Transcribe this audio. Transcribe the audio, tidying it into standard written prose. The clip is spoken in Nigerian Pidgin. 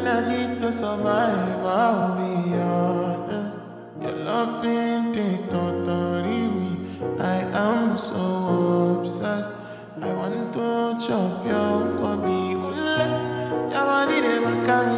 medicine I need to survive, I'll be honest. Your loving they totally me. I am so obsessed. I want to chop your kwabi. Your body they carry.